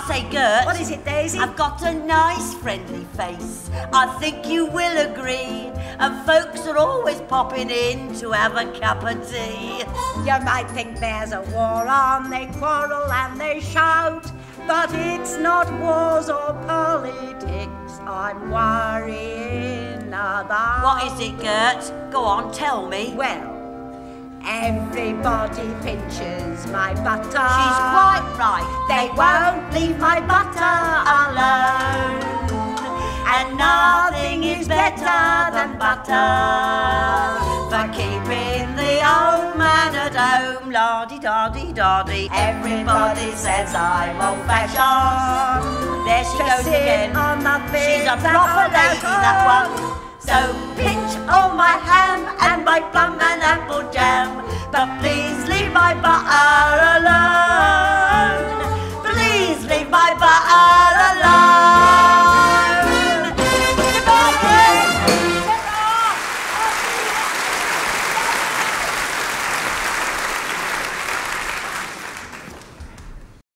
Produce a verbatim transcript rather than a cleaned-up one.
say, Gert. What is it, Daisy? I've got a nice friendly face. I think you will agree. And folks are always popping in to have a cup of tea. You might think there's a war on, they quarrel and they shout. But it's not wars or politics I'm worrying about. What is it, Gert? Go on, tell me. Well, everybody pinches my butter. She's quite right. They won't leave my butter alone. And nothing is better than butter for keeping the old man at home. La-di-da-di-da-di. Everybody says I'm old-fashioned. There she goes again. On the She's a proper lady, that one. So pinch all my ham and my plum and